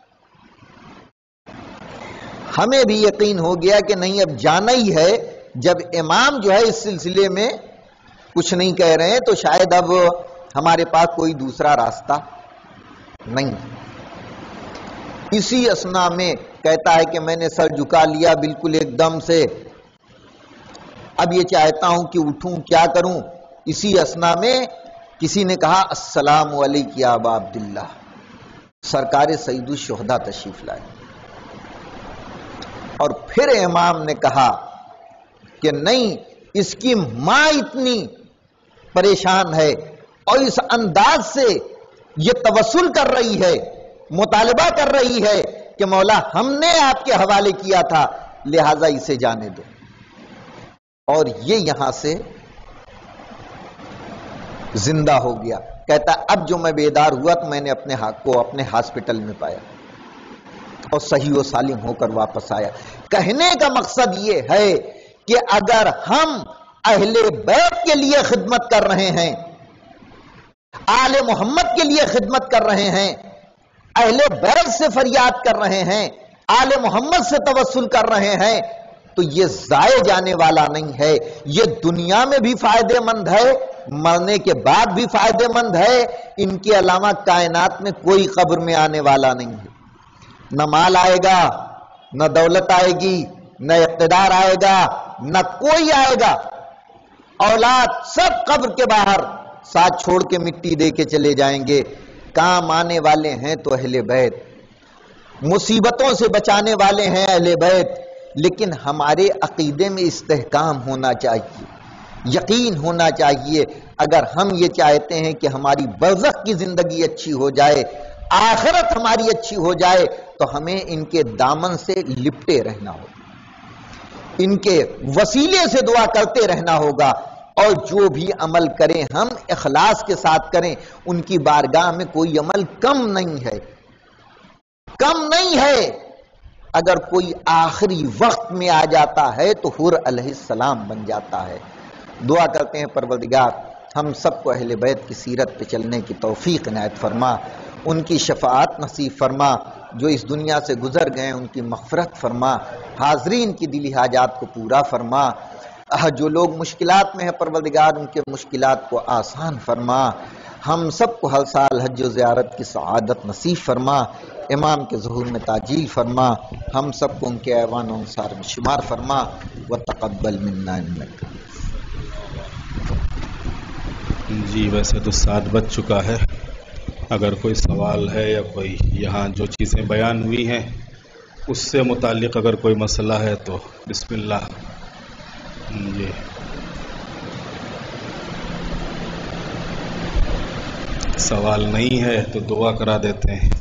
ہمیں بھی یقین ہو گیا کہ نہیں اب جانا ہی ہے. جب امام جو ہے اس سلسلے میں کچھ نہیں کہہ رہے ہیں تو شاید اب ہمارے پاس کوئی دوسرا راستہ نہیں. اسی اثنا میں کہتا ہے کہ میں نے سر جھکا لیا بالکل ایک دم سے، اب یہ چاہتا ہوں کہ اٹھوں، کیا کروں؟ اسی اثنا میں کسی نے کہا السلام علیک یا ابا عبداللہ، سرکار سید الشہداء تشریف لائے۔ اور پھر امام نے کہا کہ نہیں، اس کی ماں اتنی پریشان ہے اور اس انداز سے یہ توسل کر رہی ہے، مطالبہ کر رہی ہے کہ مولا ہم نے آپ کے حوالے کیا تھا، لہذا اسے جانے دو۔ اور یہ یہاں سے زندہ ہو گیا۔ کہتا اب جو میں بیدار ہوا تو میں نے اپنے حق کو اپنے ہاسپٹل میں پایا اور صحیح و سالم ہو کر واپس آیا۔ کہنے کا مقصد یہ ہے کہ اگر ہم اہل بیت کے لیے خدمت کر رہے ہیں، آل محمد کے لیے خدمت کر رہے ہیں، اہل بیت سے فریاد کر رہے ہیں، آل محمد سے توسل کر رہے ہیں، تو یہ ضائع جانے والا نہیں ہے، یہ دنیا میں بھی فائدے مند ہے، مرنے کے بعد بھی فائدے مند ہے۔ ان کے علاوہ کائنات میں کوئی قبر میں آنے والا نہیں ہے، نہ مال آئے گا، نہ دولت آئے گی، نہ اقتدار آئے گا، نہ کوئی آئے گا، اولاد سب قبر کے باہر ساتھ چھوڑ کے مٹی دے کے چلے جائیں گے۔ کام آنے والے ہیں تو اہل بیت، مصیبتوں سے بچانے والے ہیں اہل بیت، لیکن ہمارے عقیدے میں استحکام ہونا چاہیے، یقین ہونا چاہیے۔ اگر ہم یہ چاہتے ہیں کہ ہماری برزخ کی زندگی اچھی ہو جائے، آخرت ہماری اچھی ہو جائے، تو ہمیں ان کے دامن سے لپٹے رہنا ہوگا، ان کے وسیلے سے دعا کرتے رہنا ہوگا، اور جو بھی عمل کریں ہم اخلاص کے ساتھ کریں۔ ان کی بارگاہ میں کوئی عمل کم نہیں ہے، کم نہیں ہے۔ اگر کوئی آخری وقت میں آ جاتا ہے تو حور علیہ السلام بن جاتا ہے۔ دعا کرتے ہیں پروردگار ہم سب کو اہل بیت کی سیرت پہ چلنے کی توفیق عنایت فرما، ان کی شفاعت نصیب فرما، جو اس دنیا سے گزر گئے ان کی مغفرت فرما، حاضرین کی دلی حاجات کو پورا فرما، جو لوگ مشکلات میں ہیں پروردگار ان کے مشکلات کو آسان فرما، ہم سب کو ہر سال حج و زیارت کی سعادت نصیب فرما، امام کے ظہور میں تعجیل فرما، ہم سب کو ان کے ایوان و انصار میں شمار فرما، وتقبل منا انک۔ جی ویسے تو 7 بج چکا ہے، اگر کوئی سوال ہے یا کوئی یہاں جو چیزیں بیان ہوئی ہیں اس سے متعلق اگر کوئی مسئلہ ہے تو بسم اللہ۔ جی سوال نہیں ہے تو دعا کرا دیتے ہیں۔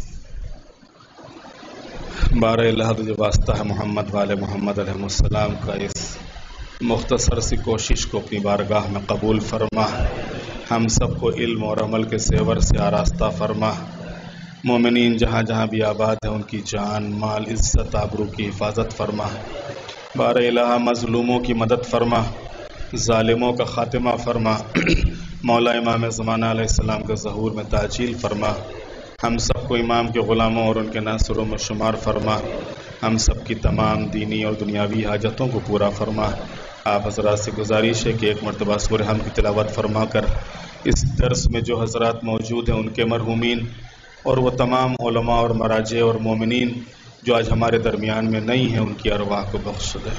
بارہ الہ تجھے واسطہ ہے محمد والے محمد علیہ السلام کا اس مختصر سی کوشش کو اپنی بارگاہ میں قبول فرما، ہم سب کو علم اور عمل کے زیور سے آراستہ فرما، مومنین جہاں جہاں بھی آباد ہیں ان کی جان مال عزت آبرو کی حفاظت فرما، بارہ الہ مظلوموں کی مدد فرما، ظالموں کا خاتمہ فرما، مولا امام زمانہ علیہ السلام کے ظہور میں تعجیل فرما، ہم سب کو امام کے غلاموں اور ان کے ناصروں میں شمار فرما، ہم سب کی تمام دینی اور دنیاوی حاجتوں کو پورا فرما۔ آپ حضرات سے گزارش ہے کہ ایک مرتبہ سورہ حمد کی تلاوت فرما کر اس درس میں جو حضرات موجود ہیں ان کے مرحومین اور وہ تمام علماء اور مراجع اور مومنین جو آج ہمارے درمیان میں نہیں ہیں ان کی ارواح کو بخش دے۔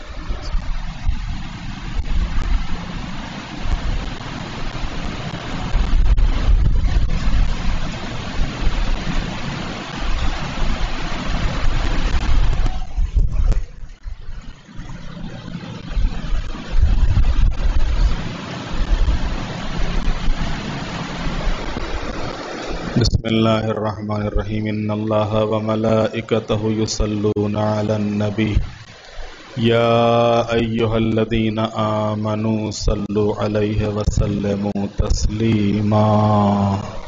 بسم اللہ الرحمن الرحیم ان اللہ وملائکتہ یصلون علی النبی یا ایہا الذین آمنوا صلوا علیہ وسلموا تسلیما۔